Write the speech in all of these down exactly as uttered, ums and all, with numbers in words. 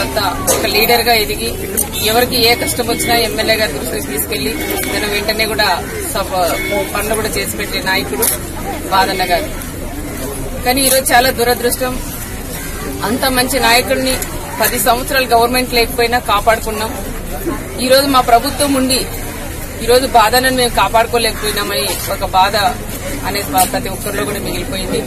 తర్వాత ఒక లీడర్ గా ఎదిగి ఎవరికి ఏ కష్టం వచ్చినా ఎమ్మెల్యే గారి దృష్టికి తీసుకెళ్లి తన వెంటనే కూడా పనులు కూడా చేసి పెట్టే నాయకుడు బాదన్న గారు. కానీ ఈరోజు చాలా దురదృష్టం, అంత మంచి నాయకుడిని పది సంవత్సరాలు గవర్నమెంట్ లేకపోయినా కాపాడుకున్నాం. ఈ రోజు మా ప్రభుత్వం ఉండి ఈ రోజు బాధలను మేము కాపాడుకోలేకపోయినామని ఒక బాధ అనేది ప్రతి ఒక్కరిలో కూడా మిగిలిపోయింది.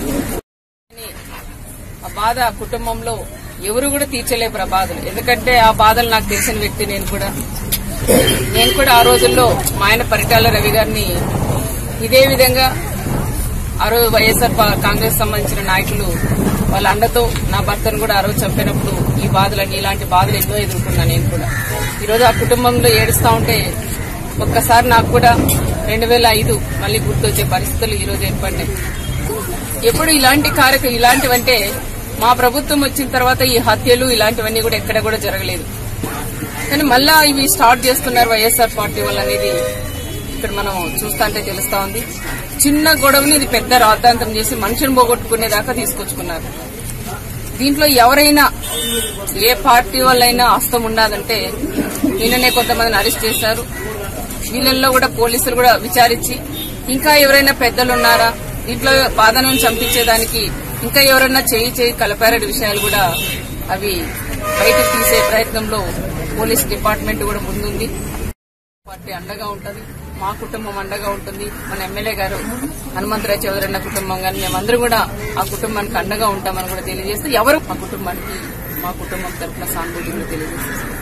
ఆ బాధ కుటుంబంలో ఎవరు కూడా తీర్చలేరు ఆ బాధలు. ఎందుకంటే ఆ బాధలు నాకు తెలిసిన వ్యక్తి నేను కూడా నేను కూడా ఆ రోజుల్లో మా ఆయన పరిటాల రవి గారిని ఇదే విధంగా ఆ రోజు వైఎస్ఆర్ కాంగ్రెస్ సంబంధించిన నాయకులు వాళ్ళ అండతో నా భర్తను కూడా ఆ రోజు చంపినప్పుడు ఈ బాధలన్నీ ఇలాంటి బాధలు ఎన్నో ఎదుర్కొన్నా నేను కూడా. ఈరోజు ఆ కుటుంబంలో ఏడుస్తా ఉంటే ఒక్కసారి నాకు కూడా రెండు వేల ఐదు మళ్లీ గుర్తొచ్చే పరిస్థితులు ఈ రోజు ఏర్పడినాయి. ఎప్పుడు ఇలాంటి కార్యక్రమం ఇలాంటివంటే మా ప్రభుత్వం వచ్చిన తర్వాత ఈ హత్యలు ఇలాంటివన్నీ కూడా ఎక్కడ కూడా జరగలేదు. కానీ మళ్ళా ఇవి స్టార్ట్ చేస్తున్నారు వైఎస్ఆర్ పార్టీ వాళ్ళు అనేది ఇక్కడ మనం చూస్తాంటే తెలుస్తా ఉంది. చిన్న గొడవని ఇది పెద్ద రాద్ధాంతం చేసి మనుషులను పోగొట్టుకునేదాకా తీసుకొచ్చుకున్నారు. దీంట్లో ఎవరైనా ఏ పార్టీ వాళ్ళైనా హస్తం ఉన్నదంటే నిన్ననే కొంతమందిని అరెస్ట్ చేశారు. వీళ్ళల్లో కూడా పోలీసులు కూడా విచారించి ఇంకా ఎవరైనా పెద్దలు ఉన్నారా, దీంట్లో బాధను చంపించేదానికి ఇంకా ఎవరైనా చేయి చేయి కలిపారనే విషయాలు కూడా అవి బయటకు తీసే ప్రయత్నంలో పోలీస్ డిపార్ట్మెంట్ కూడా ముందుంది. పార్టీ అండగా ఉంటుంది, మా కుటుంబం అండగా ఉంటుంది. మన ఎమ్మెల్యే గారు హనుమంతరావు చౌదరి అన్న కుటుంబం కానీ మేమందరం కూడా ఆ కుటుంబానికి అండగా ఉంటామని కూడా తెలియజేస్తూ ఎవరు మా కుటుంబానికి మా కుటుంబం తరఫున సానుభూతిని తెలియజేస్తారు.